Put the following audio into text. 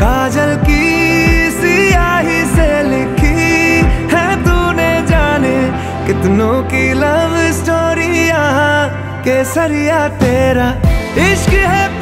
काजल की सियाही से लिखी है तूने, जाने कितनों की लव स्टोरी यहाँ। केसरिया तेरा इश्क है